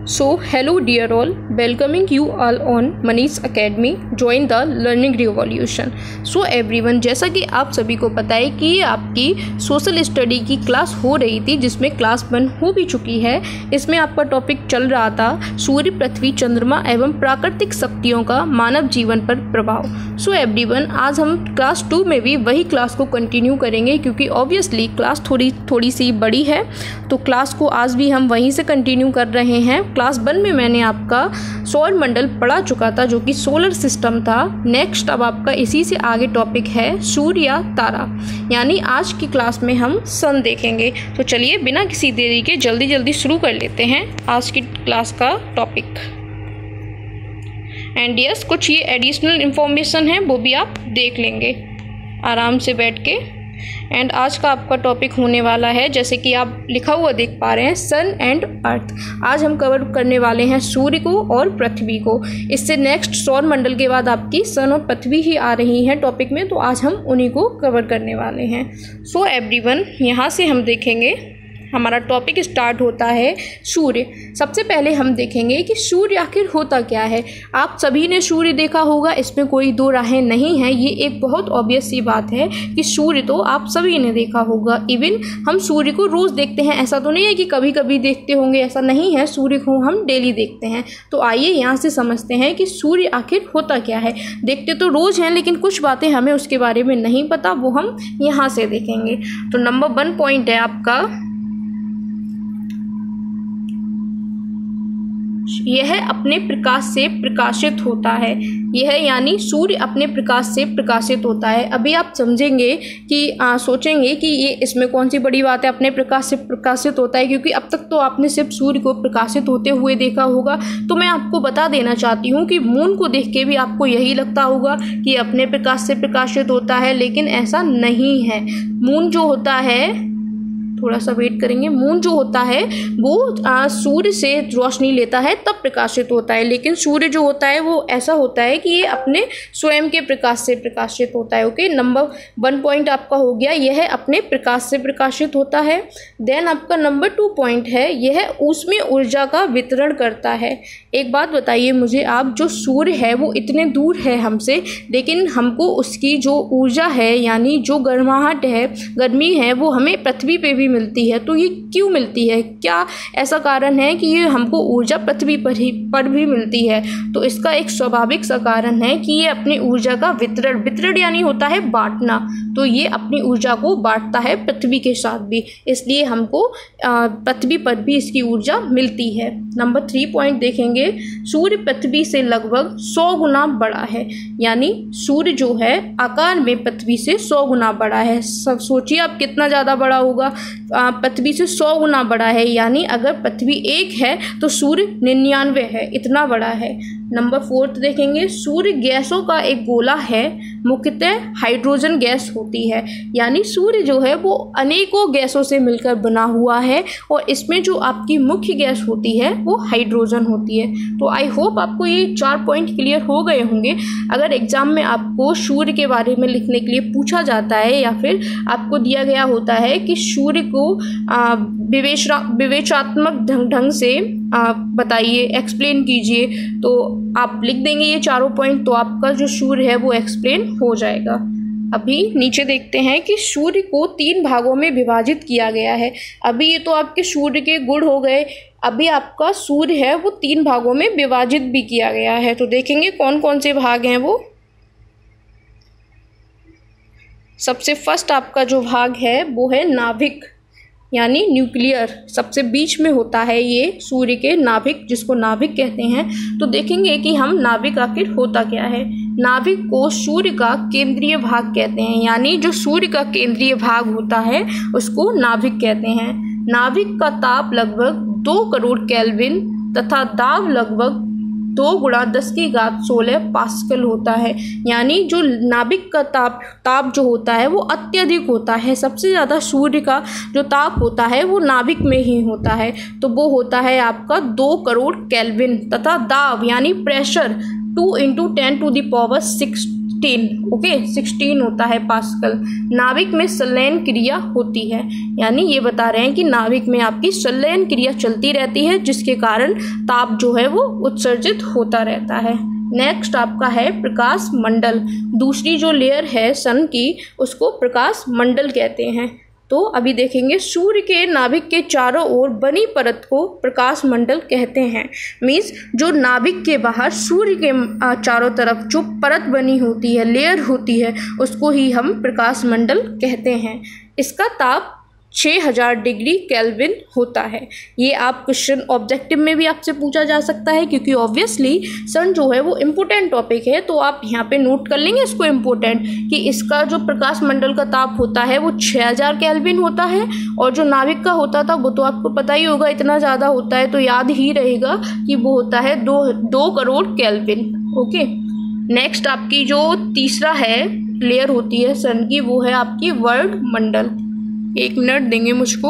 So, hello dear all, welcoming you all on Manish Academy, join the learning revolution. So everyone, जैसा कि आप सभी को पता है कि आपकी सोशल स्टडी की क्लास हो रही थी जिसमें क्लास 1 हो भी चुकी है। इसमें आपका टॉपिक चल रहा था सूर्य, पृथ्वी, चंद्रमा एवं प्राकृतिक शक्तियों का मानव जीवन पर प्रभाव। सो एवरीवन, आज हम क्लास 2 में भी वही क्लास को कंटिन्यू करेंगे क्योंकि ऑब्वियसली क्लास थोड़ी सी बड़ी है, तो क्लास को आज भी हम वहीं से कंटिन्यू कर रहे हैं। क्लास 1 में मैंने आपका सौर मंडल पढ़ा चुका था जो कि सोलर सिस्टम था। नेक्स्ट अब आपका इसी से आगे टॉपिक है सूर्य या तारा, यानी आज की क्लास में हम सन देखेंगे। तो चलिए बिना किसी देरी के जल्दी शुरू कर लेते हैं आज की क्लास का टॉपिक। एंड यस, कुछ ये एडिशनल इंफॉर्मेशन है वो भी आप देख लेंगे आराम से बैठ के। एंड आज का आपका टॉपिक होने वाला है, जैसे कि आप लिखा हुआ देख पा रहे हैं, सन एंड अर्थ। आज हम कवर करने वाले हैं सूर्य को और पृथ्वी को। इससे नेक्स्ट सौर मंडल के बाद आपकी सन और पृथ्वी ही आ रही हैं टॉपिक में, तो आज हम उन्हीं को कवर करने वाले हैं। सो एवरीवन, यहाँ से हम देखेंगे हमारा टॉपिक स्टार्ट होता है सूर्य। सबसे पहले हम देखेंगे कि सूर्य आखिर होता क्या है। आप सभी ने सूर्य देखा होगा, इसमें कोई दो राहें नहीं हैं। ये एक बहुत ऑब्वियस सी बात है कि सूर्य तो आप सभी ने देखा होगा। इवन हम सूर्य को रोज़ देखते हैं, ऐसा तो नहीं है कि कभी कभी देखते होंगे, ऐसा नहीं है। सूर्य को हम डेली देखते हैं। तो आइए यहाँ से समझते हैं कि सूर्य आखिर होता क्या है। देखते तो रोज़ हैं, लेकिन कुछ बातें हमें उसके बारे में नहीं पता, वो हम यहाँ से देखेंगे। तो नंबर 1 पॉइंट है आपका, यह अपने प्रकाश से प्रकाशित होता है। यह यानी सूर्य अपने प्रकाश से प्रकाशित होता है। अभी आप समझेंगे कि सोचेंगे कि ये इसमें कौन सी बड़ी बात है, अपने प्रकाश से प्रकाशित होता है, क्योंकि अब तक तो आपने सिर्फ सूर्य को प्रकाशित होते हुए देखा होगा। तो मैं आपको बता देना चाहती हूँ कि मून को देख के भी आपको यही लगता होगा कि अपने प्रकाश से प्रकाशित होता है, लेकिन ऐसा नहीं है। मून जो होता है, थोड़ा सा वेट करेंगे, मून जो होता है वो सूर्य से रोशनी लेता है तब प्रकाशित होता है, लेकिन सूर्य जो होता है वो ऐसा होता है कि ये अपने स्वयं के प्रकाश से प्रकाशित होता है। ओके, नंबर 1 पॉइंट आपका हो गया, यह अपने प्रकाश से प्रकाशित होता है। देन आपका नंबर 2 पॉइंट है, यह उसमें ऊर्जा का वितरण करता है। एक बात बताइए मुझे आप, जो सूर्य है वो इतने दूर है हमसे, लेकिन हमको उसकी जो ऊर्जा है यानी जो गर्माहट है, गर्मी है, वो हमें पृथ्वी पे भी मिलती है। तो ये क्यों मिलती है? क्या ऐसा कारण है कि ये हमको ऊर्जा पृथ्वी पर भी मिलती है? तो इसका एक स्वाभाविक सा कारण है कि ये अपनी ऊर्जा का वितरण यानी होता है बांटना। तो ये अपनी ऊर्जा को बांटता है पृथ्वी के साथ भी, इसलिए हमको पृथ्वी पर भी इसकी ऊर्जा मिलती है। नंबर 3 पॉइंट देखेंगे, सूर्य पृथ्वी से लगभग 100 गुना बड़ा है। यानी सूर्य जो है आकार में पृथ्वी से 100 गुना बड़ा है। सब सोचिए आप कितना ज़्यादा बड़ा होगा, पृथ्वी से 100 गुना बड़ा है। यानी अगर पृथ्वी 1 है तो सूर्य 99 है, इतना बड़ा है। नंबर 4 देखेंगे, सूर्य गैसों का एक गोला है, मुख्यतः हाइड्रोजन गैस होती है। यानी सूर्य जो है वो अनेकों गैसों से मिलकर बना हुआ है और इसमें जो आपकी मुख्य गैस होती है वो हाइड्रोजन होती है। तो आई होप आपको ये 4 पॉइंट क्लियर हो गए होंगे। अगर एग्जाम में आपको सूर्य के बारे में लिखने के लिए पूछा जाता है या फिर आपको दिया गया होता है कि सूर्य को विवेचनात्मक ढंग से बताइए, एक्सप्लेन कीजिए, तो आप लिख देंगे ये 4 पॉइंट, तो आपका जो सूर्य है वो एक्सप्लेन हो जाएगा। अभी नीचे देखते हैं कि सूर्य को 3 भागों में विभाजित किया गया है। अभी ये तो आपके सूर्य के गुण हो गए, अभी आपका सूर्य है वो 3 भागों में विभाजित भी किया गया है। तो देखेंगे कौन कौन से भाग हैं वो। सबसे फर्स्ट आपका जो भाग है वो है नाभिक, यानी न्यूक्लियर। सबसे बीच में होता है ये सूर्य के नाभिक, जिसको नाभिक कहते हैं। तो देखेंगे कि हम नाभिक आखिर होता क्या है। नाभिक को सूर्य का केंद्रीय भाग कहते हैं, यानी जो सूर्य का केंद्रीय भाग होता है उसको नाभिक कहते हैं। नाभिक का ताप लगभग 2 करोड़ केल्विन तथा दाब लगभग 2 × 10⁻16 पास्कल होता है। यानी जो नाभिक का ताप जो होता है वो अत्यधिक होता है। सबसे ज़्यादा सूर्य का जो ताप होता है वो नाभिक में ही होता है, तो वो होता है आपका 2 करोड़ केल्विन तथा दाब यानी प्रेशर 2 × 10⁻6 16, ओके 16 होता है पास्कल। नाभिक में संलयन क्रिया होती है, यानी ये बता रहे हैं कि नाभिक में आपकी संलयन क्रिया चलती रहती है, जिसके कारण ताप जो है वो उत्सर्जित होता रहता है। नेक्स्ट आपका है प्रकाश मंडल। दूसरी जो लेयर है सन की, उसको प्रकाश मंडल कहते हैं। तो अभी देखेंगे, सूर्य के नाभिक के चारों ओर बनी परत को प्रकाश मंडल कहते हैं। मीन्स जो नाभिक के बाहर सूर्य के चारों तरफ जो परत बनी होती है, लेयर होती है, उसको ही हम प्रकाश मंडल कहते हैं। इसका ताप 6000 डिग्री केल्विन होता है। ये आप क्वेश्चन ऑब्जेक्टिव में भी आपसे पूछा जा सकता है, क्योंकि ऑब्वियसली सन जो है वो इम्पोर्टेंट टॉपिक है, तो आप यहाँ पे नोट कर लेंगे इसको इम्पोर्टेंट, कि इसका जो प्रकाश मंडल का ताप होता है वो 6000 केल्विन होता है, और जो नाभिक का होता था वो तो आपको पता ही होगा इतना ज़्यादा होता है, तो याद ही रहेगा कि वो होता है 2 करोड़ केल्विन। ओके, नेक्स्ट आपकी जो तीसरा है लेयर होती है सन की, वो है आपकी वर्ल्ड मंडल। 1 मिनट देंगे मुझको।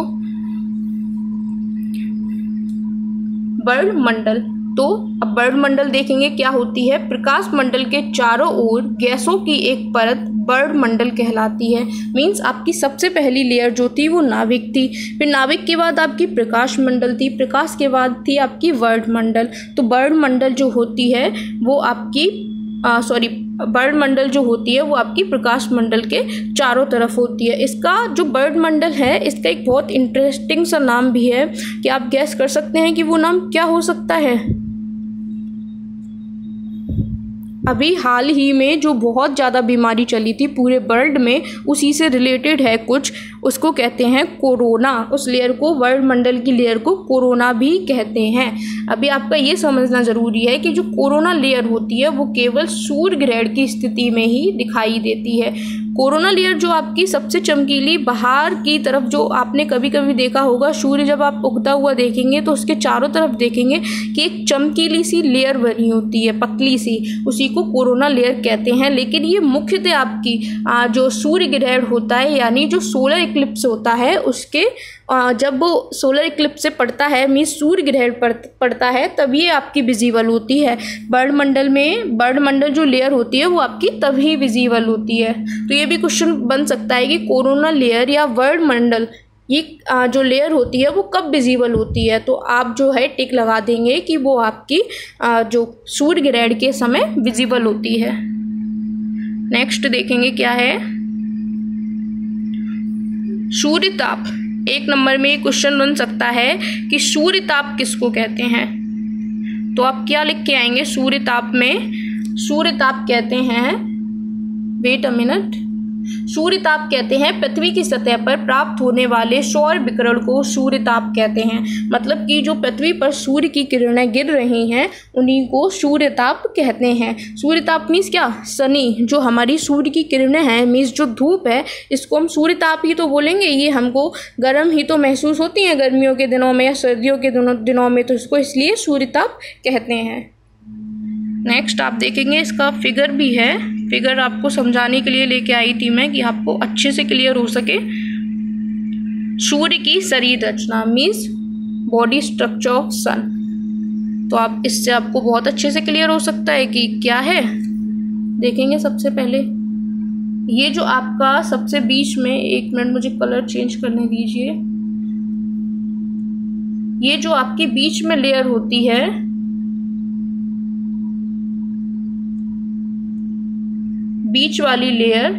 वर्ल्ड मंडल, तो अब वर्ल्ड मंडल देखेंगे क्या होती है। प्रकाश मंडल के चारों ओर गैसों की एक परत वर्ल्ड मंडल कहलाती है। मीन्स आपकी सबसे पहली लेयर जो थी वो नाभिक थी, फिर नाभिक के बाद आपकी प्रकाश मंडल थी, प्रकाश के बाद थी आपकी वर्ल्ड मंडल। तो वर्ल्ड मंडल जो होती है वो आपकी बर्ड मंडल जो होती है वो आपकी प्रकाश मंडल के चारों तरफ होती है। इसका जो बर्ड मंडल है, इसका एक बहुत इंटरेस्टिंग सा नाम भी है, कि आप गैस कर सकते हैं कि वो नाम क्या हो सकता है। अभी हाल ही में जो बहुत ज़्यादा बीमारी चली थी पूरे वर्ल्ड में, उसी से रिलेटेड है कुछ, उसको कहते हैं कोरोना। उस लेयर को, वर्ल्ड मंडल की लेयर को कोरोना भी कहते हैं। अभी आपका ये समझना ज़रूरी है कि जो कोरोना लेयर होती है वो केवल सूर्य ग्रहण की स्थिति में ही दिखाई देती है। कोरोना लेयर जो आपकी सबसे चमकीली बाहर की तरफ, जो आपने कभी कभी देखा होगा, सूर्य जब आप उगता हुआ देखेंगे तो उसके चारों तरफ देखेंगे कि एक चमकीली सी लेयर बनी होती है, पतली सी, उसी को कोरोना लेयर कहते हैं। लेकिन ये मुख्यतः आपकी जो सूर्य ग्रहण होता है, यानी जो सोलर इक्लिप्स होता है, उसके जब वो सोलर इक्लिप्स से पड़ता है, मीन्स सूर्य ग्रहण पड़ता है, तब ये आपकी विजिबल होती है। बर्ड मंडल में, बर्ड मंडल जो लेयर होती है वो आपकी तभी विजिबल होती है। तो ये भी क्वेश्चन बन सकता है कि कोरोना लेयर या वर्ल्ड मंडल, ये जो लेयर होती है वो कब विजिबल होती है। तो आप जो है टिक लगा देंगे कि वो आपकी जो सूर्य ग्रहण के समय विजिबल होती है। नेक्स्ट देखेंगे क्या है, सूर्य ताप। 1 नंबर में क्वेश्चन बन सकता है कि सूर्य ताप किसको कहते हैं। तो आप क्या लिख के आएंगे सूर्य ताप में। सूर्य ताप कहते हैं, वेट अ मिनट, सूर्य ताप कहते हैं पृथ्वी की सतह पर प्राप्त होने वाले सौर विकिरण को सूर्य ताप कहते हैं। मतलब कि जो पृथ्वी पर सूर्य की किरणें गिर रही हैं उन्हीं को सूर्य ताप कहते हैं। सूर्य ताप मीन्स क्या, सनी, जो हमारी सूर्य की किरणें हैं, मीन्स जो धूप है, इसको हम सूर्य ताप ही तो बोलेंगे। ये हमको गर्म ही तो महसूस होती हैं गर्मियों के दिनों में या सर्दियों के दिनों में, तो इसको इसलिए सूर्य ताप कहते हैं। नेक्स्ट आप देखेंगे इसका फिगर भी है, फिगर आपको समझाने के लिए लेके आई थी मैं कि आपको अच्छे से क्लियर हो सके। सूर्य की शरीर रचना means body structure of sun. तो आप इससे आपको बहुत अच्छे से क्लियर हो सकता है कि क्या है। देखेंगे सबसे पहले ये जो आपका सबसे बीच में, 1 मिनट मुझे कलर चेंज करने दीजिए, ये जो आपके बीच में लेयर होती है, बीच वाली लेयर,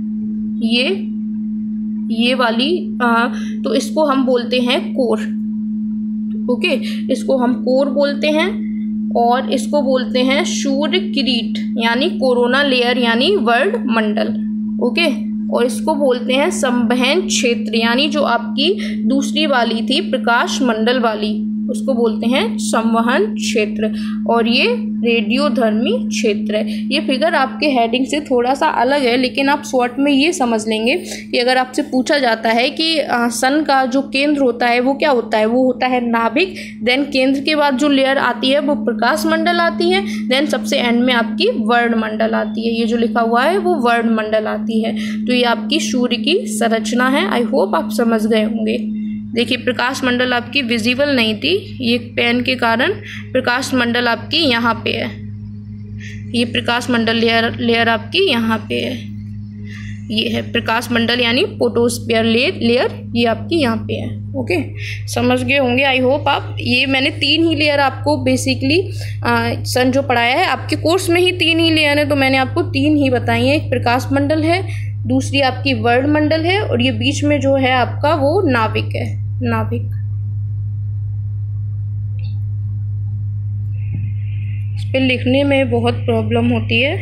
ये वाली, तो इसको हम बोलते हैं कोर। ओके, इसको हम कोर बोलते हैं, और इसको बोलते हैं सूर्य किरीट यानी कोरोना लेयर यानी वर्ल्ड मंडल। ओके, और इसको बोलते हैं संवहन क्षेत्र, यानी जो आपकी दूसरी वाली थी प्रकाश मंडल वाली, उसको बोलते हैं संवहन क्षेत्र, और ये रेडियोधर्मी क्षेत्र है। ये फिगर आपके हेडिंग से थोड़ा सा अलग है, लेकिन आप शॉर्ट में ये समझ लेंगे कि अगर आपसे पूछा जाता है कि सन का जो केंद्र होता है वो क्या होता है, वो होता है नाभिक, देन केंद्र के बाद जो लेयर आती है वो प्रकाश मंडल आती है, देन सबसे एंड में आपकी वर्ण मंडल आती है। ये जो लिखा हुआ है वो वर्ण मंडल आती है। तो ये आपकी सूर्य की संरचना है। आई होप आप समझ गए होंगे। देखिए प्रकाश मंडल आपकी विजिबल नहीं थी, ये पेन के कारण प्रकाश मंडल आपकी यहाँ पे है। ये प्रकाश मंडल लेयर आपकी यहाँ पे है, ये है प्रकाश मंडल यानी फोटोस्फीयर लेयर, ये आपकी यहाँ पे है। ओके, समझ गए होंगे आई होप आप। ये मैंने 3 ही लेयर आपको बेसिकली सन जो पढ़ाया है आपके कोर्स में ही 3 ही लेयर है, तो मैंने आपको 3 ही बताई हैं। एक प्रकाश मंडल है, दूसरी आपकी वर्ण मंडल है, और ये बीच में जो है आपका वो नाभिक है, नाभिक। इस पे लिखने में बहुत प्रॉब्लम होती है,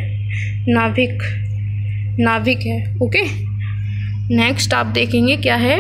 नाभिक है। ओके, नेक्स्ट आप देखेंगे क्या है,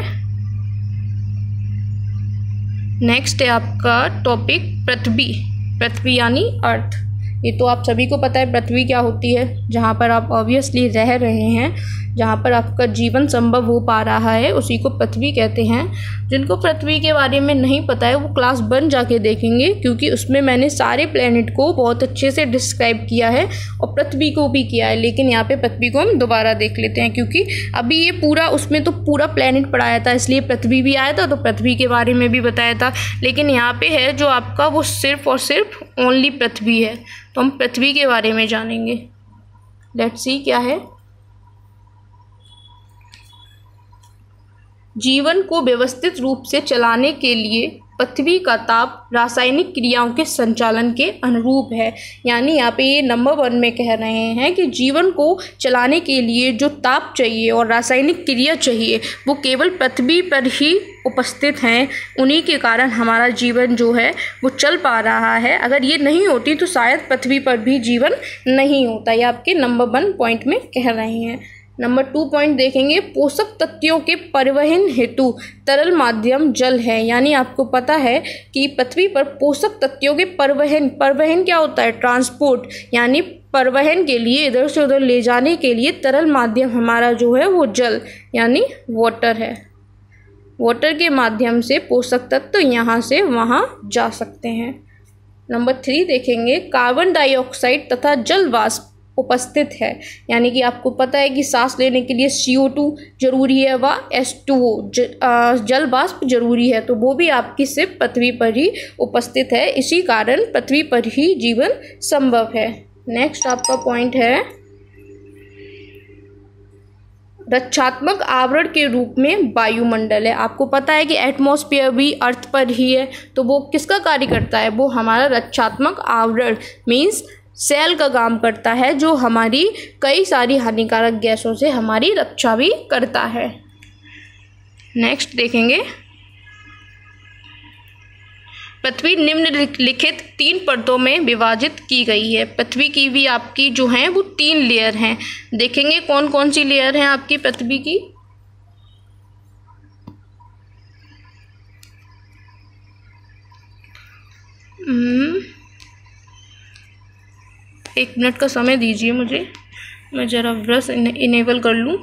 नेक्स्ट है आपका टॉपिक पृथ्वी यानी अर्थ। ये तो आप सभी को पता है पृथ्वी क्या होती है, जहाँ पर आप ऑब्वियसली रह रहे हैं, जहाँ पर आपका जीवन संभव हो पा रहा है, उसी को पृथ्वी कहते हैं। जिनको पृथ्वी के बारे में नहीं पता है वो क्लास 1 जाके देखेंगे, क्योंकि उसमें मैंने सारे प्लेनेट को बहुत अच्छे से डिस्क्राइब किया है और पृथ्वी को भी किया है। लेकिन यहाँ पे पृथ्वी को हम दोबारा देख लेते हैं, क्योंकि अभी ये पूरा उसमें तो पूरा प्लेनेट पढ़ाया था, इसलिए पृथ्वी भी आया था तो पृथ्वी के बारे में भी बताया था। लेकिन यहाँ पे है जो आपका वो सिर्फ और सिर्फ ओनली पृथ्वी है, तो हम पृथ्वी के बारे में जानेंगे। लेट्स सी क्या है। जीवन को व्यवस्थित रूप से चलाने के लिए पृथ्वी का ताप रासायनिक क्रियाओं के संचालन के अनुरूप है। यानी यहाँ पे ये नंबर 1 में कह रहे हैं कि जीवन को चलाने के लिए जो ताप चाहिए और रासायनिक क्रिया चाहिए वो केवल पृथ्वी पर ही उपस्थित हैं। उन्हीं के कारण हमारा जीवन जो है वो चल पा रहा है। अगर ये नहीं होती तो शायद पृथ्वी पर भी जीवन नहीं होता। ये आपके नंबर 1 पॉइंट में कह रहे हैं। नंबर 2 पॉइंट देखेंगे, पोषक तत्वों के परिवहन हेतु तरल माध्यम जल है। यानी आपको पता है कि पृथ्वी पर पोषक तत्वों के परिवहन क्या होता है, ट्रांसपोर्ट, यानी परिवहन के लिए इधर से उधर ले जाने के लिए तरल माध्यम हमारा जो है वो जल यानी वाटर है। वाटर के माध्यम से पोषक तत्व यहाँ से वहाँ जा सकते हैं। नंबर 3 देखेंगे, कार्बन डाइऑक्साइड तथा जल वाष्प उपस्थित है। यानी कि आपको पता है कि सांस लेने के लिए CO2 जरूरी है व H2O जल वाष्प जरूरी है, तो वो भी आपकी सिर्फ पृथ्वी पर ही उपस्थित है। इसी कारण पृथ्वी पर ही जीवन संभव है। नेक्स्ट आपका पॉइंट है, रक्षात्मक आवरण के रूप में वायुमंडल है। आपको पता है कि एटमॉस्फेयर भी अर्थ पर ही है, तो वो किसका कार्य करता है, वो हमारा रक्षात्मक आवरण मीन्स सेल का काम करता है, जो हमारी कई सारी हानिकारक गैसों से हमारी रक्षा भी करता है। नेक्स्ट देखेंगे, पृथ्वी निम्नलिखित 3 परतों में विभाजित की गई है। पृथ्वी की भी आपकी जो हैं वो 3 लेयर हैं। देखेंगे कौन कौन सी लेयर हैं आपकी पृथ्वी की। एक मिनट का समय दीजिए मुझे, मैं ज़रा ब्रश इनेबल कर लूँ।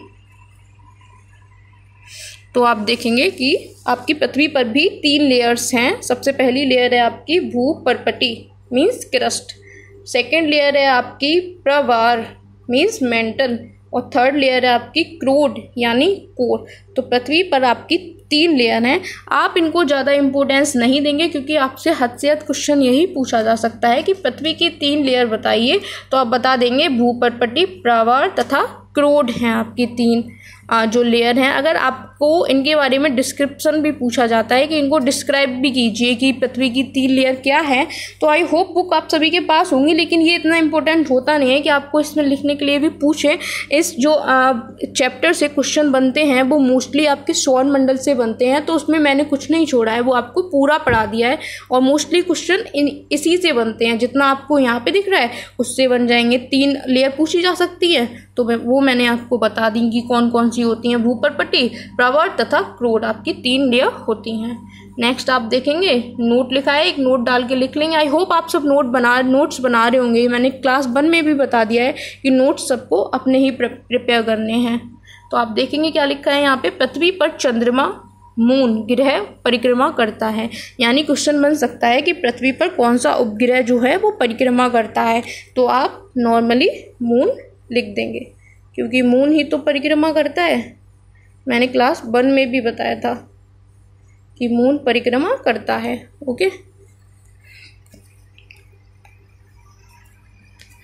तो आप देखेंगे कि आपकी पृथ्वी पर भी 3 लेयर्स हैं। सबसे पहली लेयर है आपकी भूपर्पटी मीन्स क्रस्ट, सेकेंड लेयर है आपकी प्रवार मीन्स मेंटल, और थर्ड लेयर है आपकी क्रोड यानी कोर। तो पृथ्वी पर आपकी 3 लेयर हैं। आप इनको ज़्यादा इम्पोर्टेंस नहीं देंगे, क्योंकि आपसे हद से हद क्वेश्चन यही पूछा जा सकता है कि पृथ्वी की 3 लेयर बताइए, तो आप बता देंगे भूपर्पटी, प्रवार तथा क्रोड हैं आपकी 3 जो लेयर हैं। अगर आपको इनके बारे में डिस्क्रिप्शन भी पूछा जाता है कि इनको डिस्क्राइब भी कीजिए कि पृथ्वी की 3 लेयर क्या है, तो आई होप बुक आप सभी के पास होंगी। लेकिन ये इतना इम्पोर्टेंट होता नहीं है कि आपको इसमें लिखने के लिए भी पूछें। इस जो चैप्टर से क्वेश्चन बनते हैं वो मोस्टली आपके सौर मंडल से बनते हैं, तो उसमें मैंने कुछ नहीं छोड़ा है, वो आपको पूरा पढ़ा दिया है। और मोस्टली क्वेश्चन इसी से बनते हैं, जितना आपको यहाँ पे दिख रहा है उससे बन जाएंगे। 3 लेयर पूछी जा सकती है, तो वो मैंने आपको बता दी कि कौन कौन सी होती हैं। भूपर्पटी, प्रवार तथा क्रोड आपकी 3 लेयर होती हैं। नेक्स्ट आप देखेंगे, नोट लिखा है, एक नोट डाल के लिख लेंगे। आई होप आप सब नोट्स बना रहे होंगे। मैंने क्लास 1 में भी बता दिया है कि नोट्स सबको अपने ही प्रिपेयर करने हैं। तो आप देखेंगे क्या लिखा है यहाँ पे, पृथ्वी पर चंद्रमा मून ग्रह परिक्रमा करता है। यानी क्वेश्चन बन सकता है कि पृथ्वी पर कौन सा उपग्रह जो है वो परिक्रमा करता है, तो आप नॉर्मली मून लिख देंगे, क्योंकि मून ही तो परिक्रमा करता है। मैंने क्लास 1 में भी बताया था कि मून परिक्रमा करता है। ओके,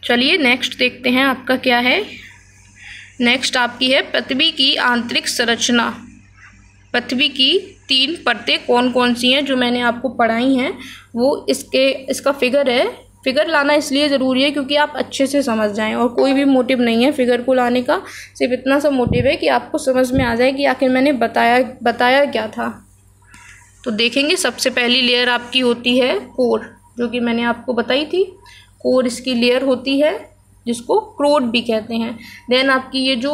चलिए नेक्स्ट देखते हैं आपका क्या है। नेक्स्ट आपकी है पृथ्वी की आंतरिक संरचना। पृथ्वी की 3 परतें कौन कौन सी हैं जो मैंने आपको पढ़ाई हैं, वो इसका फिगर है। फिगर लाना इसलिए ज़रूरी है क्योंकि आप अच्छे से समझ जाएं, और कोई भी मोटिव नहीं है फिगर को लाने का, सिर्फ इतना सा मोटिव है कि आपको समझ में आ जाए कि आखिर मैंने बताया क्या था। तो देखेंगे, सबसे पहली लेयर आपकी होती है कोर, जो कि मैंने आपको बताई थी। कोर इसकी लेयर होती है जिसको क्रोड भी कहते हैं। देन आपकी ये जो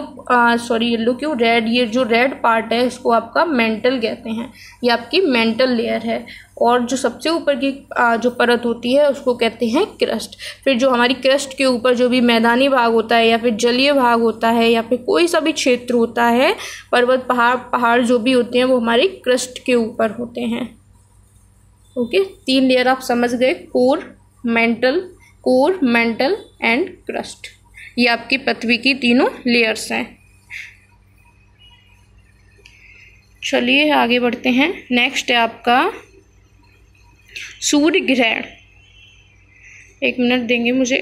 रेड, ये जो रेड पार्ट है इसको आपका मेंटल कहते हैं, ये आपकी मेंटल लेयर है। और जो सबसे ऊपर की जो परत होती है उसको कहते हैं क्रस्ट। फिर जो हमारी क्रस्ट के ऊपर जो भी मैदानी भाग होता है या फिर जलीय भाग होता है या फिर कोई सा भी क्षेत्र होता है, पर्वत पहाड़ जो भी होते हैं वो हमारी क्रस्ट के ऊपर होते हैं। ओके, 3 लेयर आप समझ गए, कोर, मेंटल एंड क्रस्ट। ये आपकी पृथ्वी की तीनों लेयर्स हैं। चलिए आगे बढ़ते हैं। नेक्स्ट है आपका सूर्य ग्रहण। 1 मिनट देंगे मुझे।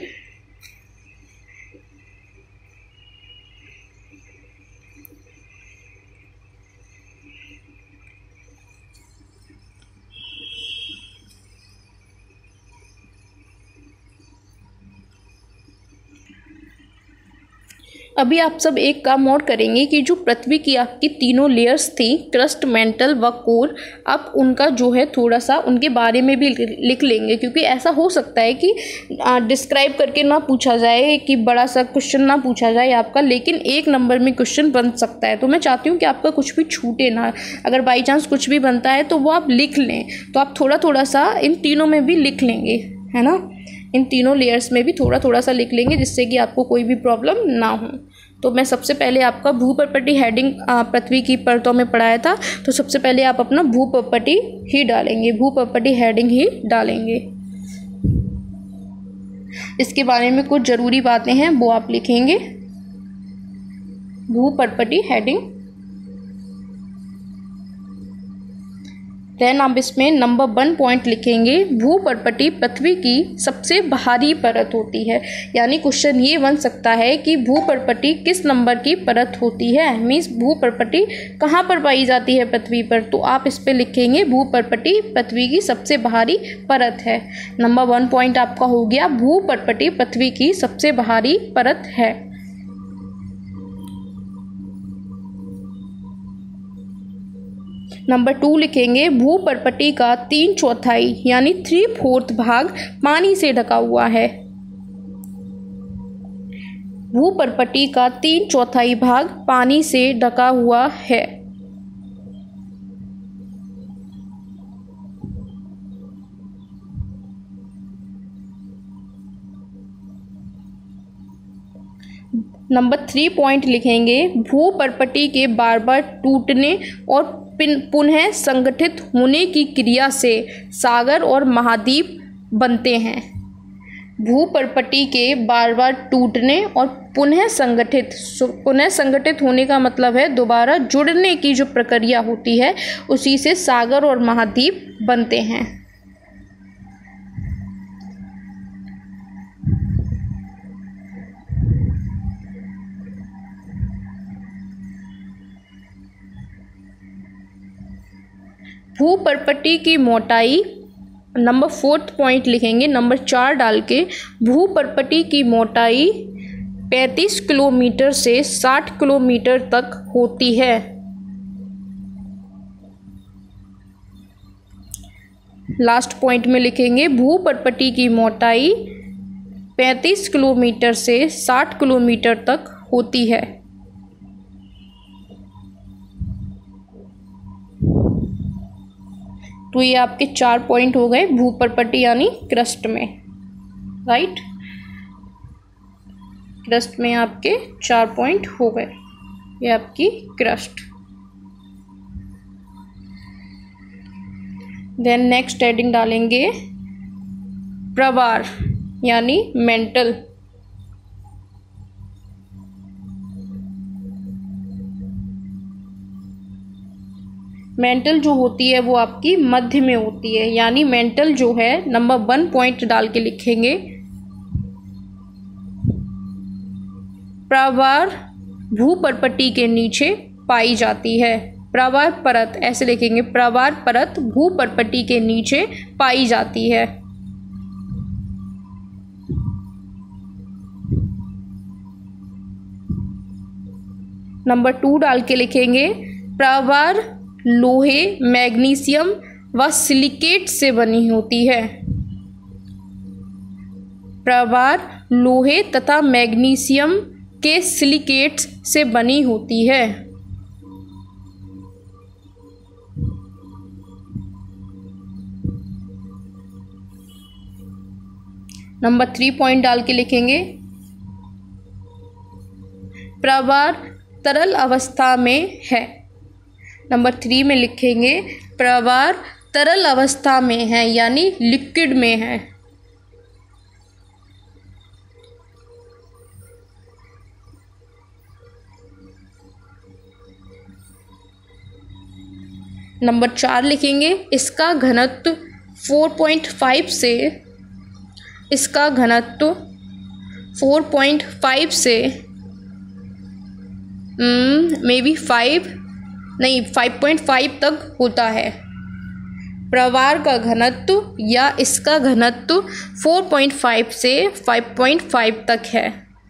अभी आप सब एक काम और करेंगे कि जो पृथ्वी की आपकी तीनों लेयर्स थी, क्रस्ट, मेंटल व कोर, अब उनका जो है थोड़ा सा उनके बारे में भी लिख लेंगे, क्योंकि ऐसा हो सकता है कि डिस्क्राइब करके ना पूछा जाए, कि बड़ा सा क्वेश्चन ना पूछा जाए आपका, लेकिन 1 नंबर में क्वेश्चन बन सकता है। तो मैं चाहती हूँ कि आपका कुछ भी छूटे ना। अगर बाई चांस कुछ भी बनता है तो वो आप लिख लें, तो आप थोड़ा सा इन तीनों में भी लिख लेंगे, है ना। इन तीनों लेयर्स में भी थोड़ा सा लिख लेंगे, जिससे कि आपको कोई भी प्रॉब्लम ना हो। तो मैं सबसे पहले आपका भूपर्पटी हेडिंग पृथ्वी की परतों में पढ़ाया था, तो सबसे पहले आप अपना भूपर्पटी ही डालेंगे, भूपर्पटी हेडिंग ही डालेंगे। इसके बारे में कुछ ज़रूरी बातें हैं वो आप लिखेंगे, भूपर्पटी हेडिंग। देन आप इसमें नंबर 1 पॉइंट लिखेंगे, भूपर्पटी पृथ्वी की सबसे बाहरी परत होती है। यानी क्वेश्चन ये बन सकता है कि भूपर्पटी किस नंबर की परत होती है, मीन्स भूपर्पटी कहाँ पर पाई जाती है पृथ्वी पर। तो आप इस पे लिखेंगे भूपर्पटी पृथ्वी की सबसे बाहरी परत है। नंबर 1 पॉइंट आपका हो गया, भूपर्पटी पृथ्वी की सबसे बाहरी परत है। नंबर 2 लिखेंगे, भूपर्पटी का 3/4 यानी 3/4 भाग पानी से ढका हुआ है। भूपर्पटी का 3/4 भाग पानी से ढका हुआ है। नंबर 3 पॉइंट लिखेंगे, भूपर्पटी के बार बार टूटने और पुनः संगठित होने की क्रिया से सागर और महाद्वीप बनते हैं। भूपर्पटी के बार बार टूटने और पुनः संगठित होने का मतलब है दोबारा जुड़ने की जो प्रक्रिया होती है, उसी से सागर और महाद्वीप बनते हैं। भूपर्पटी की मोटाई, नंबर 4 पॉइंट लिखेंगे, नंबर 4 डाल के, भूपर्पटी की मोटाई 35 किलोमीटर से 60 किलोमीटर तक होती है। लास्ट पॉइंट में लिखेंगे, भूपर्पटी की मोटाई 35 किलोमीटर से 60 किलोमीटर तक होती है। तो ये आपके 4 पॉइंट हो गए भूपर्पटी यानी क्रस्ट में, राइट। क्रस्ट में आपके 4 पॉइंट हो गए, ये आपकी क्रस्ट। देन नेक्स्ट हेडिंग डालेंगे प्रवार यानी मेंटल। मेंटल जो होती है वो आपकी मध्य में होती है, यानी मेंटल जो है नंबर 1 पॉइंट डाल के लिखेंगे, प्रवार भूपर्पटी के नीचे पाई जाती है। प्रवार परत ऐसे लिखेंगे, प्रवार परत भूपर्पटी के नीचे पाई जाती है। नंबर 2 डाल के लिखेंगे, प्रवार लोहे, मैग्नीशियम व सिलिकेट से बनी होती है। प्रवार लोहे तथा मैग्नीशियम के सिलिकेट्स से बनी होती है। नंबर 3 पॉइंट डाल के लिखेंगे, प्रवार तरल अवस्था में है। नंबर 3 में लिखेंगे, प्रवार तरल अवस्था में है यानी लिक्विड में है। नंबर 4 लिखेंगे, इसका घनत्व 4.5 से मे बी 5.5 तक होता है। प्रवार का घनत्व या इसका घनत्व 4.5 से 5.5 तक है।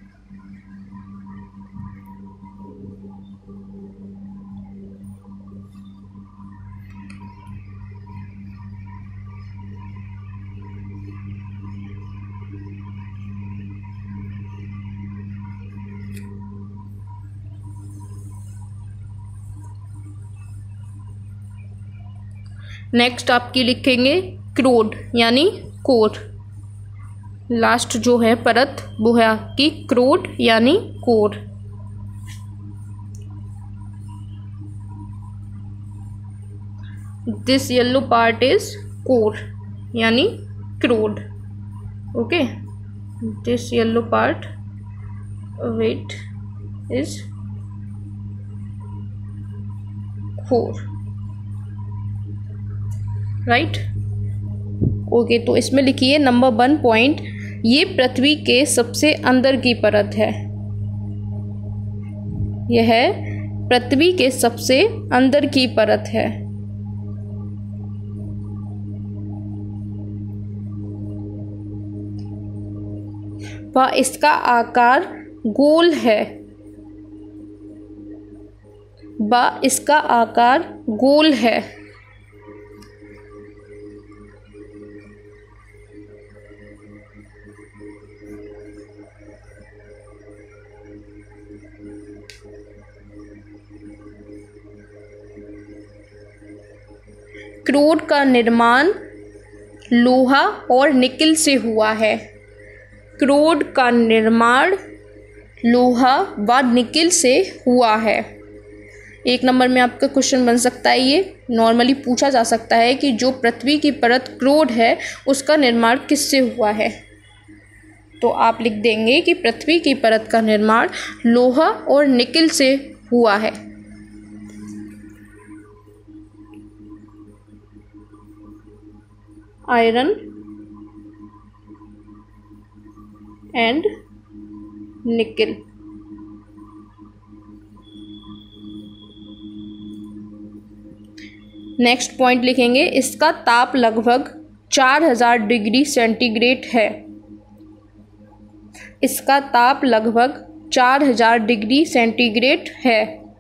नेक्स्ट आपकी लिखेंगे क्रोड यानी कोर। लास्ट जो है परत वो है आपकी क्रोड यानी core. This yellow part is core यानी क्रोड। Okay, this yellow part wait is core, right. Okay, तो इसमें लिखिए नंबर 1 पॉइंट, ये पृथ्वी के सबसे अंदर की परत है। यह पृथ्वी के सबसे अंदर की परत है। वह इसका आकार गोल है। वह इसका आकार गोल है। क्रोड का निर्माण लोहा और निकिल से हुआ है। क्रोड का निर्माण लोहा व निकिल से हुआ है। 1 नंबर में आपका क्वेश्चन बन सकता है, ये नॉर्मली पूछा जा सकता है कि जो पृथ्वी की परत क्रोड है उसका निर्माण किससे हुआ है। तो आप लिख देंगे कि पृथ्वी की परत का निर्माण लोहा और निकिल से हुआ है। Iron and nickel. Next point लिखेंगे, इसका ताप लगभग 4000 डिग्री सेंटीग्रेड है। इसका ताप लगभग 4000 डिग्री सेंटीग्रेड है।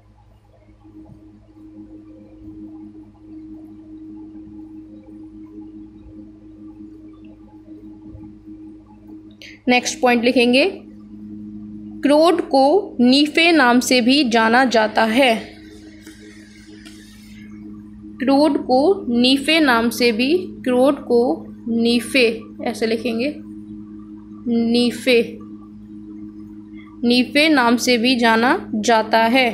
नेक्स्ट पॉइंट लिखेंगे, क्रोड को नीफे नाम से भी जाना जाता है। क्रोड को नीफे नाम से भी, क्रोड को नीफे ऐसे लिखेंगे, नीफे, नीफे नाम से भी जाना जाता है।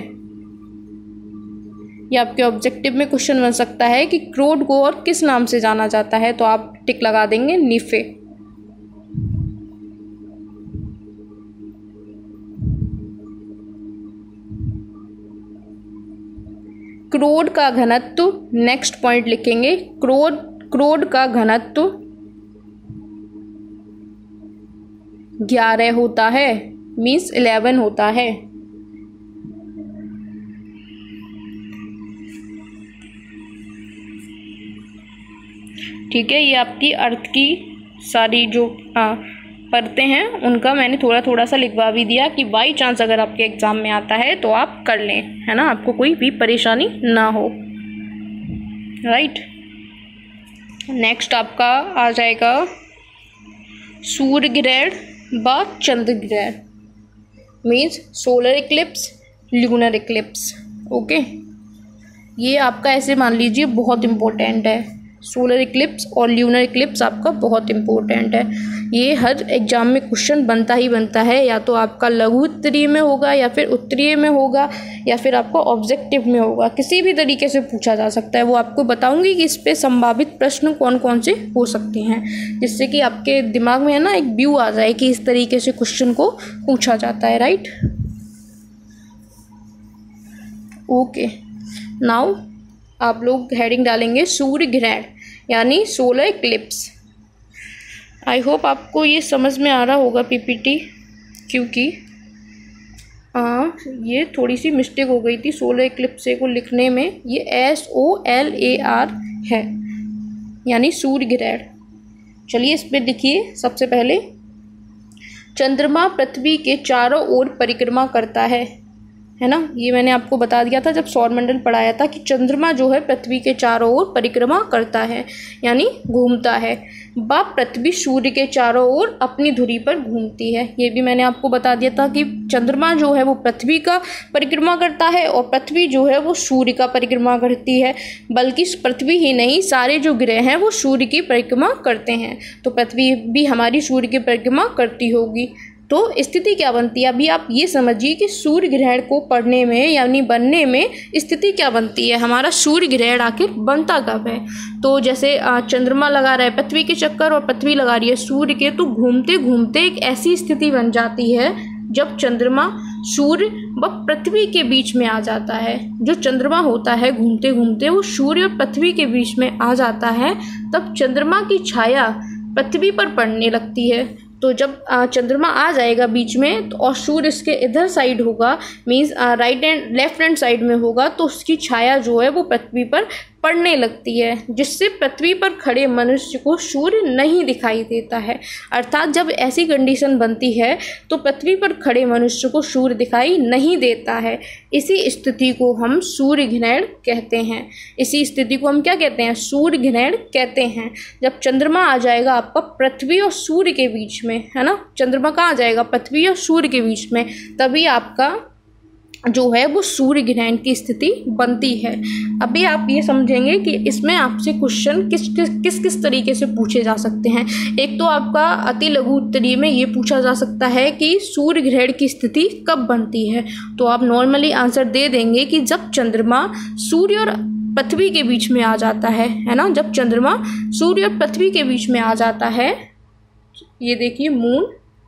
ये आपके ऑब्जेक्टिव में क्वेश्चन बन सकता है कि क्रोड को और किस नाम से जाना जाता है, तो आप टिक लगा देंगे नीफे। क्रोड का घनत्व, नेक्स्ट पॉइंट लिखेंगे, क्रोड का घनत्व 11 होता है। मीन्स 11 होता है। ठीक है, ये आपकी अर्थ की सारी जो परतें हैं उनका मैंने थोड़ा थोड़ा सा लिखवा भी दिया कि बाई चांस अगर आपके एग्ज़ाम में आता है तो आप कर लें, है ना, आपको कोई भी परेशानी ना हो। राइट, नेक्स्ट आपका आ जाएगा सूर्य ग्रहण व चंद्र ग्रहण, means solar eclipse, lunar eclipse. Okay, ये आपका ऐसे मान लीजिए बहुत इम्पोर्टेंट है। सोलर इक्लिप्स और ल्यूनर इक्लिप्स आपका बहुत इम्पोर्टेंट है। ये हर एग्जाम में क्वेश्चन बनता ही बनता है, या तो आपका लघु उत्तरीय में होगा या फिर उत्तरीय में होगा या फिर आपका ऑब्जेक्टिव में होगा, किसी भी तरीके से पूछा जा सकता है। वो आपको बताऊंगी कि इस पे संभावित प्रश्न कौन कौन से हो सकते हैं, जिससे कि आपके दिमाग में है ना एक व्यू आ जाए कि इस तरीके से क्वेश्चन को पूछा जाता है। राइट, ओके, नाउ आप लोग हेडिंग डालेंगे सूर्य ग्रहण यानी सोलर इक्लिप्स। आई होप आपको ये समझ में आ रहा होगा पीपीटी, क्योंकि ये थोड़ी सी मिस्टेक हो गई थी सोलर इक्लिप्स को लिखने में। ये SOLAR है यानी सूर्य ग्रहण। चलिए इस पर लिखिए। सबसे पहले, चंद्रमा पृथ्वी के चारों ओर परिक्रमा करता है ना, ये मैंने आपको बता दिया था जब सौरमंडल पढ़ाया था कि चंद्रमा जो है पृथ्वी के चारों ओर परिक्रमा करता है यानी घूमता है। व पृथ्वी सूर्य के चारों ओर अपनी धुरी पर घूमती है। ये भी मैंने आपको बता दिया था कि चंद्रमा जो है वो पृथ्वी का परिक्रमा करता है और पृथ्वी जो है वो सूर्य का परिक्रमा करती है। बल्कि पृथ्वी ही नहीं, सारे जो ग्रह हैं वो सूर्य की परिक्रमा करते हैं, तो पृथ्वी भी हमारी सूर्य की परिक्रमा करती होगी। तो स्थिति क्या बनती है, अभी आप ये समझिए कि सूर्य ग्रहण को पढ़ने में यानी बनने में स्थिति क्या बनती है, हमारा सूर्य ग्रहण आखिर बनता कब है। तो जैसे चंद्रमा लगा रहा है पृथ्वी के चक्कर और पृथ्वी लगा रही है सूर्य के, तो घूमते घूमते एक ऐसी स्थिति बन जाती है जब चंद्रमा सूर्य व पृथ्वी के बीच में आ जाता है। जो चंद्रमा होता है घूमते घूमते वो सूर्य और पृथ्वी के बीच में आ जाता है, तब चंद्रमा की छाया पृथ्वी पर पड़ने लगती है। तो जब चंद्रमा आ जाएगा बीच में तो और सूर्य इसके इधर साइड होगा, means right and left hand side में होगा, तो उसकी छाया जो है वो पृथ्वी पर पड़ने लगती है, जिससे पृथ्वी पर खड़े मनुष्य को सूर्य नहीं दिखाई देता है। अर्थात जब ऐसी कंडीशन बनती है तो पृथ्वी पर खड़े मनुष्य को सूर्य दिखाई नहीं देता है। इसी स्थिति को हम सूर्य ग्रहण कहते हैं। इसी स्थिति को हम क्या कहते हैं, सूर्य ग्रहण कहते हैं। जब चंद्रमा आ जाएगा आपका पृथ्वी और सूर्य के बीच में, है ना, चंद्रमा कहाँ आ जाएगा, पृथ्वी और सूर्य के बीच में, तभी आपका जो है वो सूर्य ग्रहण की स्थिति बनती है। अभी आप ये समझेंगे कि इसमें आपसे क्वेश्चन किस किस तरीके से पूछे जा सकते हैं। एक तो आपका अति लघु उत्तरीय में ये पूछा जा सकता है कि सूर्य ग्रहण की स्थिति कब बनती है, तो आप नॉर्मली आंसर दे देंगे कि जब चंद्रमा सूर्य और पृथ्वी के बीच में आ जाता है ना, जब चंद्रमा सूर्य और पृथ्वी के बीच में आ जाता है। ये देखिए मून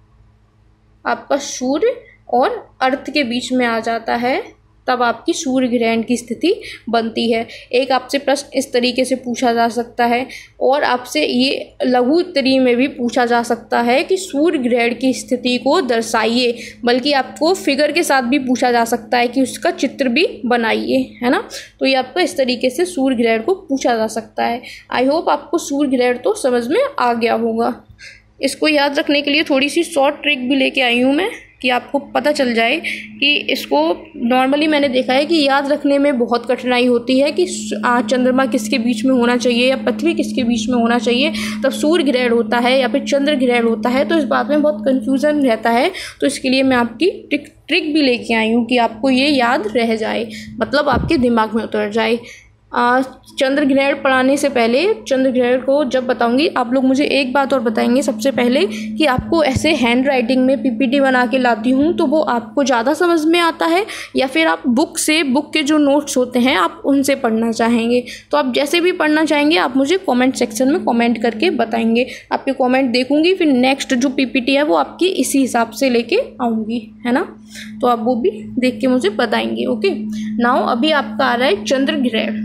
आपका सूर्य और अर्थ के बीच में आ जाता है, तब आपकी सूर्य ग्रहण की स्थिति बनती है। एक आपसे प्रश्न इस तरीके से पूछा जा सकता है, और आपसे ये लघु उत्तरीय में भी पूछा जा सकता है कि सूर्य ग्रहण की स्थिति को दर्शाइए, बल्कि आपको फिगर के साथ भी पूछा जा सकता है कि उसका चित्र भी बनाइए, है ना। तो ये आपका इस तरीके से सूर्य ग्रहण को पूछा जा सकता है। आई होप आपको सूर्य ग्रहण तो समझ में आ गया होगा। इसको याद रखने के लिए थोड़ी सी शॉर्ट ट्रिक भी लेके आई हूँ मैं, कि आपको पता चल जाए कि इसको नॉर्मली मैंने देखा है कि याद रखने में बहुत कठिनाई होती है कि चंद्रमा किसके बीच में होना चाहिए या पृथ्वी किसके बीच में होना चाहिए, तब सूर्य ग्रहण होता है या फिर चंद्र ग्रहण होता है, तो इस बात में बहुत कन्फ्यूज़न रहता है। तो इसके लिए मैं आपकी ट्रिक भी लेके आई हूँ कि आपको ये याद रह जाए, मतलब आपके दिमाग में उतर जाए। चंद्र ग्रहण पढ़ाने से पहले, चंद्र ग्रहण को जब बताऊंगी, आप लोग मुझे एक बात और बताएंगे सबसे पहले कि आपको ऐसे हैंड राइटिंग में पीपीटी बना के लाती हूँ तो वो आपको ज़्यादा समझ में आता है, या फिर आप बुक के जो नोट्स होते हैं आप उनसे पढ़ना चाहेंगे। तो आप जैसे भी पढ़ना चाहेंगे आप मुझे कमेंट सेक्शन में कमेंट करके बताएंगे। आपके कमेंट देखूंगी, फिर नेक्स्ट जो पीपीटी है वो आपकी इसी हिसाब से लेके आऊँगी, है ना। तो आप वो भी देख के मुझे बताएंगे। ओके, नाउ अभी आपका आ रहा है चंद्र ग्रहण,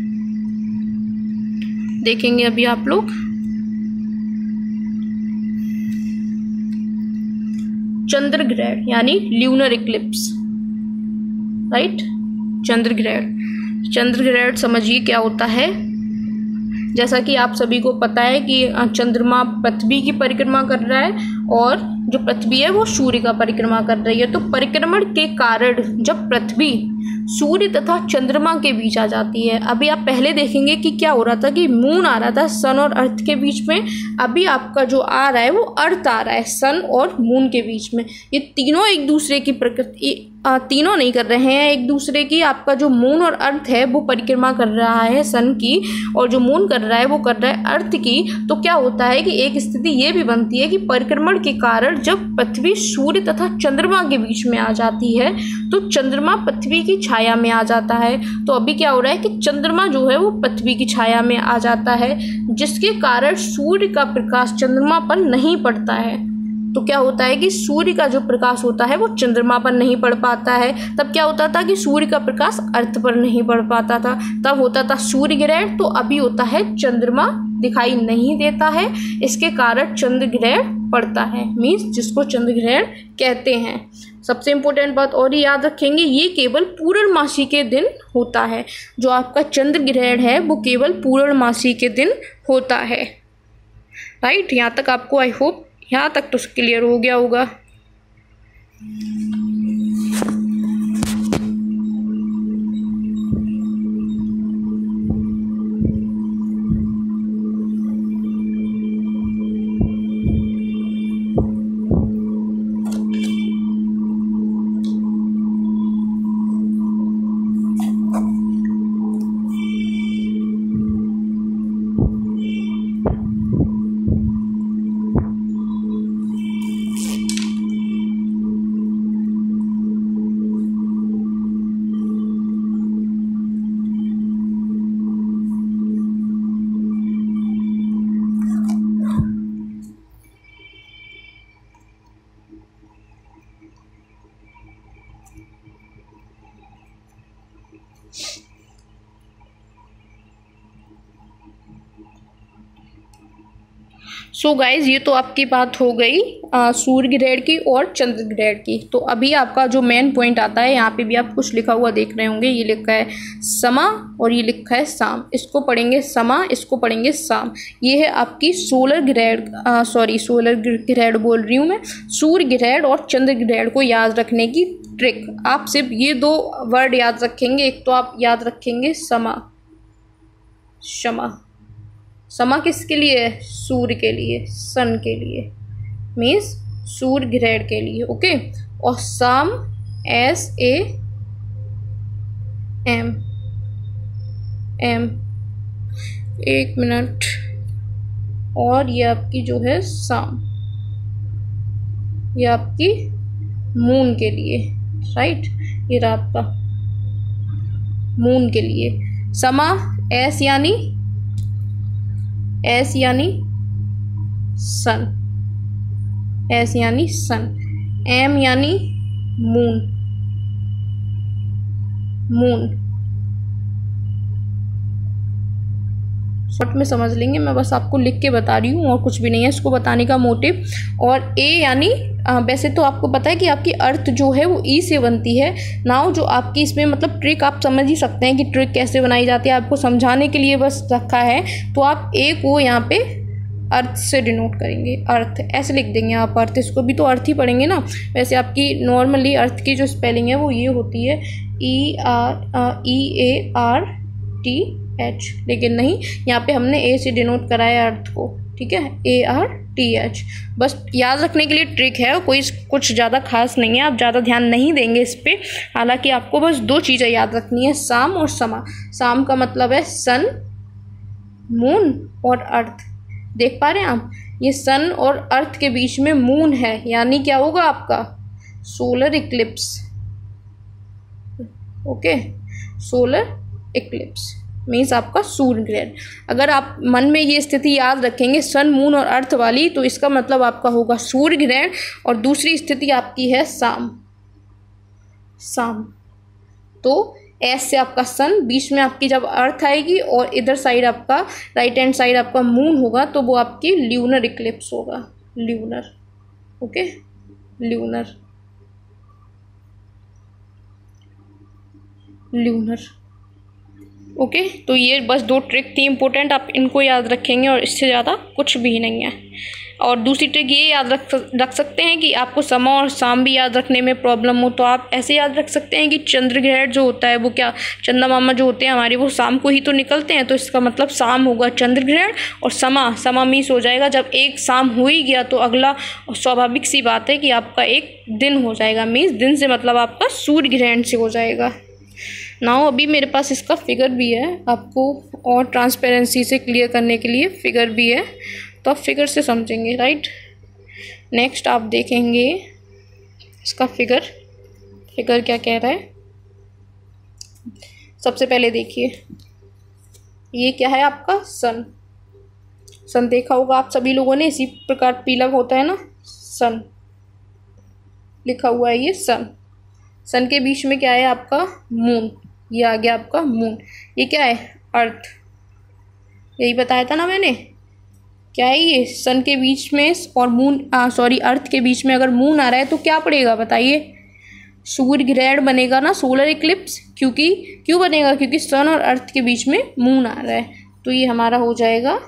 देखेंगे अभी आप लोग। चंद्र ग्रहण यानी ल्यूनर इक्लिप्स, राइट। चंद्र ग्रहण, चंद्र ग्रहण समझिए क्या होता है। जैसा कि आप सभी को पता है कि चंद्रमा पृथ्वी की परिक्रमा कर रहा है और जो पृथ्वी है वो सूर्य का परिक्रमा कर रही है। तो परिक्रमण के कारण जब पृथ्वी सूर्य तथा चंद्रमा के बीच आ जाती है, अभी आप पहले देखेंगे कि क्या हो रहा था कि मून आ रहा था सन और अर्थ के बीच में, अभी आपका जो आ रहा है वो अर्थ आ रहा है सन और मून के बीच में। ये तीनों एक दूसरे की प्रकृति तीनों नहीं कर रहे हैं एक दूसरे की, आपका जो मून और अर्थ है वो परिक्रमा कर रहा है सन की और जो मून कर रहा है वो कर रहा है अर्थ की। तो क्या होता है कि एक स्थिति ये भी बनती है कि परिक्रमण के कारण जब पृथ्वी सूर्य तथा चंद्रमा के बीच में आ जाती है तो चंद्रमा पृथ्वी की छाया में आ जाता है। तो अभी क्या हो रहा है कि चंद्रमा जो है वो पृथ्वी की छाया में आ जाता है, जिसके कारण सूर्य का प्रकाश चंद्रमा पर नहीं पड़ता है। तो क्या होता है कि सूर्य का जो प्रकाश होता है वो चंद्रमा पर नहीं पड़ पाता है। तब क्या होता था कि सूर्य का प्रकाश अर्थ पर नहीं पड़ पाता था, तब होता था सूर्य ग्रहण। तो अभी होता है चंद्रमा दिखाई नहीं देता है, इसके कारण चंद्र ग्रहण पड़ता है, मीन्स जिसको चंद्र ग्रहण कहते हैं। सबसे इम्पोर्टेंट बात और ही याद रखेंगे, ये केवल पूर्णमासी के दिन होता है। जो आपका चंद्र ग्रहण है वो केवल पूर्णमासी के दिन होता है, राइट। यहाँ तक आपको आई होप यहाँ तक तो क्लियर हो गया होगा। सो गाइज ये तो आपकी बात हो गई सूर्य ग्रहण की और चंद्र ग्रहण की। तो अभी आपका जो मेन पॉइंट आता है, यहाँ पे भी आप कुछ लिखा हुआ देख रहे होंगे, ये लिखा है समा और ये लिखा है शाम। इसको पढ़ेंगे समा, इसको पढ़ेंगे शाम। ये है आपकी सोलर ग्रहण सोलर ग्रहण बोल रही हूँ मैं, सूर्य ग्रहण और चंद्र ग्रहण को याद रखने की ट्रिक। आप सिर्फ ये दो वर्ड याद रखेंगे, एक तो आप याद रखेंगे समा, क्षमा। समा किसके लिए है? सूर्य के लिए, सन के लिए, मीन्स सूर्य ग्रहण के लिए, ओके। और शाम SAM, एक मिनट, और ये आपकी जो है शाम, ये आपकी मून के लिए, राइट। ये रहा आपका मून के लिए। समा S यानी सन, S यानी सन, M यानी मून, शॉर्ट में समझ लेंगे, मैं बस आपको लिख के बता रही हूँ और कुछ भी नहीं है इसको बताने का मोटिव। और A यानी वैसे तो आपको पता है कि आपकी अर्थ जो है वो E से बनती है। नाउ जो आपकी इसमें मतलब ट्रिक आप समझ ही सकते हैं कि ट्रिक कैसे बनाई जाती है, आपको समझाने के लिए बस रखा है। तो आप A को यहाँ पे अर्थ से डिनोट करेंगे, अर्थ ऐसे लिख देंगे आप अर्थ, इसको भी तो अर्थ ही पढ़ेंगे ना। वैसे आपकी नॉर्मली अर्थ की जो स्पेलिंग है वो ये होती है EARTH, लेकिन नहीं, यहाँ पे हमने A से डिनोट कराया अर्थ को, ठीक है, ARTH। बस याद रखने के लिए ट्रिक है, कोई कुछ ज़्यादा खास नहीं है, आप ज़्यादा ध्यान नहीं देंगे इस पर। हालांकि आपको बस दो चीज़ें याद रखनी है, शाम और समा। शाम का मतलब है सन, मून और अर्थ। देख पा रहे हैं आप, ये सन और अर्थ के बीच में मून है, यानी क्या होगा आपका solar eclipse, okay. Solar eclipse means आपका सूर्य ग्रहण। अगर आप मन में ये स्थिति याद रखेंगे सन, मून और अर्थ वाली, तो इसका मतलब आपका होगा सूर्य ग्रहण। और दूसरी स्थिति आपकी है शाम। तो S से आपका सन, बीच में आपकी जब अर्थ आएगी और इधर साइड आपका राइट हैंड साइड आपका मून होगा, तो वो आपकी ल्यूनर इक्लिप्स होगा, lunar, okay. Lunar, lunar. Okay, तो ये बस 2 ट्रिक थी इम्पोर्टेंट, आप इनको याद रखेंगे और इससे ज़्यादा कुछ भी नहीं है। और दूसरी ट्रिक ये याद रख सकते हैं कि आपको समा और शाम भी याद रखने में प्रॉब्लम हो तो आप ऐसे याद रख सकते हैं कि चंद्र ग्रहण जो होता है वो क्या, चंदा मामा जो होते हैं हमारे वो शाम को ही तो निकलते हैं, तो इसका मतलब शाम होगा चंद्र ग्रहण, और समा मिस हो जाएगा। जब एक शाम हो ही गया तो अगला स्वाभाविक सी बात है कि आपका एक दिन हो जाएगा, मीन्स दिन से मतलब आपका सूर्य ग्रहण से हो जाएगा। नाउ अभी मेरे पास इसका फिगर भी है, आपको और ट्रांसपेरेंसी से क्लियर करने के लिए फिगर भी है, तो आप फिगर से समझेंगे, राइट। नेक्स्ट आप देखेंगे इसका फिगर क्या कह रहा है। सबसे पहले देखिए, ये क्या है आपका सन देखा होगा आप सभी लोगों ने, इसी प्रकार पीला होता है ना, सन लिखा हुआ है, ये सन के बीच में क्या है आपका मून, ये आ गया आपका मून। ये क्या है, अर्थ, यही बताया था ना मैंने। क्या है ये, सन के बीच में और मून अर्थ के बीच में अगर मून आ रहा है तो क्या पड़ेगा बताइए, सूर्य ग्रहण बनेगा ना, सोलर इक्लिप्स। क्यों बनेगा, क्योंकि सन और अर्थ के बीच में मून आ रहा है, तो ये हमारा हो जाएगा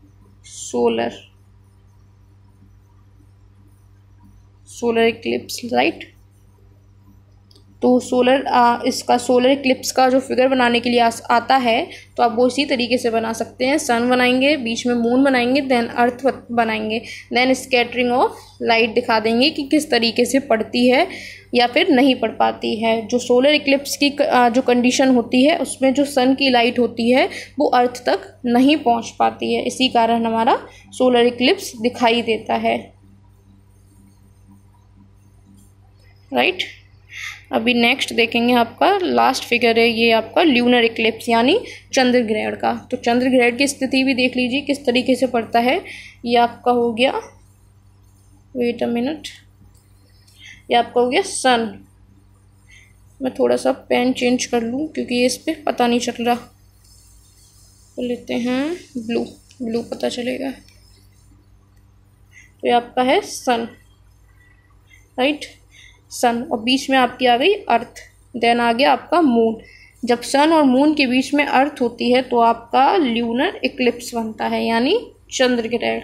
सोलर इक्लिप्स, राइट। तो इसका सोलर इक्लिप्स का जो फिगर बनाने के लिए आता है तो आप वो इसी तरीके से बना सकते हैं। सन बनाएंगे, बीच में मून बनाएंगे, देन अर्थ बनाएंगे, देन स्कैटरिंग ऑफ लाइट दिखा देंगे कि किस तरीके से पड़ती है या फिर नहीं पड़ पाती है। जो सोलर इक्लिप्स की जो कंडीशन होती है उसमें जो सन की लाइट होती है वो अर्थ तक नहीं पहुंच पाती है, इसी कारण हमारा सोलर इक्लिप्स दिखाई देता है, राइट। अभी नेक्स्ट देखेंगे, आपका लास्ट फिगर है ये आपका ल्यूनर इक्लिप्स यानी चंद्र ग्रहण का। तो चंद्र ग्रहण की स्थिति भी देख लीजिए किस तरीके से पड़ता है। ये आपका हो गया, वेट अ मिनट, ये आपका हो गया सन। मैं थोड़ा सा पेन चेंज कर लूँ क्योंकि ये इस पर पता नहीं चल रहा, तो लेते हैं ब्लू पता चलेगा। तो ये आपका है सन, राइट, सन, और बीच में आपकी आ गई अर्थ, देन आ गया आपका मून। जब सन और मून के बीच में अर्थ होती है तो आपका ल्यूनर इक्लिप्स बनता है यानी चंद्र ग्रहण।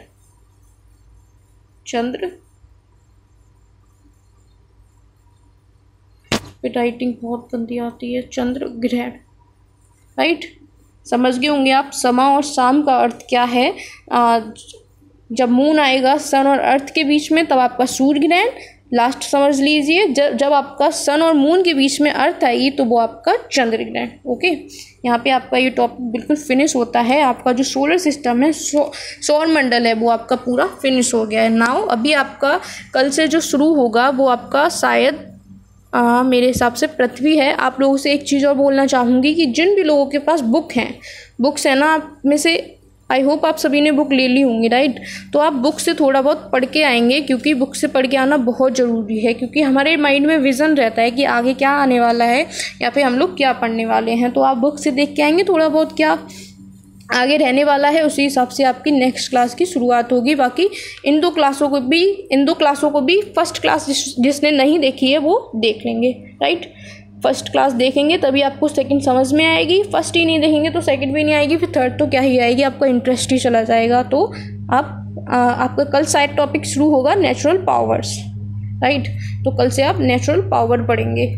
राइटिंग बहुत गंदी आती है, चंद्र ग्रहण, राइट। समझ गए होंगे आप समा और शाम का अर्थ क्या है। जब मून आएगा सन और अर्थ के बीच में तब आपका सूर्य ग्रहण, लास्ट समझ लीजिए जब आपका सन और मून के बीच में अर्थ आएगी तो वो आपका चंद्र ग्रहण। ओके, यहाँ पे आपका ये टॉपिक बिल्कुल फिनिश होता है। आपका जो सोलर सिस्टम है, सौर मंडल है, वो आपका पूरा फिनिश हो गया है। नाउ अभी आपका कल से जो शुरू होगा वो आपका शायद मेरे हिसाब से पृथ्वी है। आप लोगों से एक चीज़ और बोलना चाहूँगी कि जिन भी लोगों के पास बुक्स है ना, आप में से आई होप आप सभी ने बुक ले ली होंगी, राइट। तो आप बुक से थोड़ा बहुत पढ़ के आएंगे क्योंकि बुक से पढ़ के आना बहुत ज़रूरी है, क्योंकि हमारे माइंड में विज़न रहता है कि आगे क्या आने वाला है या फिर हम लोग क्या पढ़ने वाले हैं। तो आप बुक से देख के आएंगे थोड़ा बहुत क्या आगे रहने वाला है, उसी हिसाब से आपकी नेक्स्ट क्लास की शुरुआत होगी। बाकी इन दो क्लासों को भी फर्स्ट क्लास जिसने नहीं देखी है वो देख लेंगे, राइट। फर्स्ट क्लास देखेंगे तभी आपको सेकंड समझ में आएगी, फर्स्ट ही नहीं देखेंगे तो सेकंड भी नहीं आएगी, फिर थर्ड तो क्या ही आएगी, आपका इंटरेस्ट ही चला जाएगा। तो आपका कल शायद टॉपिक शुरू होगा नेचुरल पावर्स, राइट। तो कल से आप नेचुरल पावर पढ़ेंगे।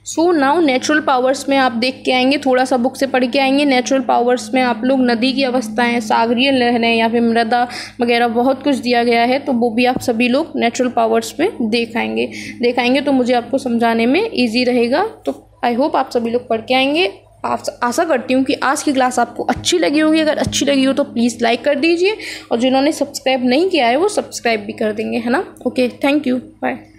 सो नाउ नेचुरल पावर्स में आप देख के आएंगे, थोड़ा सा बुक से पढ़ के आएंगे। नेचुरल पावर्स में आप लोग नदी की अवस्थाएं, सागरीय लहरें या फिर मृदा वगैरह बहुत कुछ दिया गया है, तो वो भी आप सभी लोग नेचुरल पावर्स में देखाएंगे तो मुझे आपको समझाने में ईजी रहेगा। तो आई होप आप सभी लोग पढ़ के आएंगे। आप आशा करती हूँ कि आज की क्लास आपको अच्छी लगी होगी। अगर अच्छी लगी हो तो प्लीज़ लाइक कर दीजिए, और जिन्होंने सब्सक्राइब नहीं किया है वो सब्सक्राइब भी कर देंगे, है ना। Okay, thank you, bye.